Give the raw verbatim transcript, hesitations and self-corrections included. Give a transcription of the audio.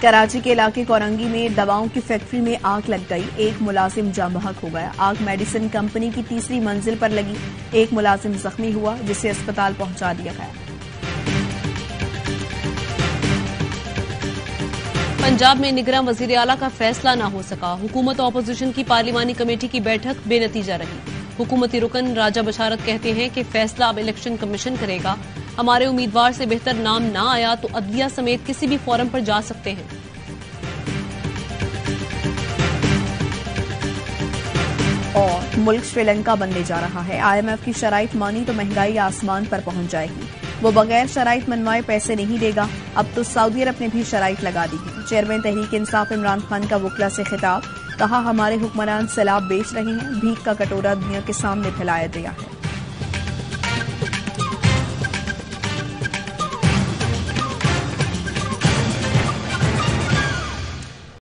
कराची के इलाके कोरंगी में दवाओं की फैक्ट्री में आग लग गई। एक मुलाजिम जाम बहक हो गया। आग मेडिसिन कंपनी की तीसरी मंजिल पर लगी। एक मुलाजिम जख्मी हुआ, जिसे अस्पताल पहुंचा दिया गया। पंजाब में निगरान वजीर आला का फैसला न हो सका। हुकूमत और अपोजिशन की पार्लिमानी कमेटी की बैठक बेनतीजा रही। हुकूमती रुकन राजा बशारत कहते हैं कि फैसला अब इलेक्शन कमीशन करेगा। हमारे उम्मीदवार से बेहतर नाम ना आया तो अदलिया समेत किसी भी फोरम पर जा सकते हैं। और मुल्क श्रीलंका बनने जा रहा है। आईएमएफ की शराइत मानी तो महंगाई आसमान पर पहुंच जाएगी। वो बगैर शराइत मनवाए पैसे नहीं देगा। अब तो सऊदी अरब ने भी शराइत लगा दी है। चेयरमैन तहरीक इंसाफ इमरान खान का वकला से खिताब, कहा हमारे हुक्मरान सैलाब बेच रहे हैं, भीख का कटोरा दुनिया के सामने फैलाया गया है।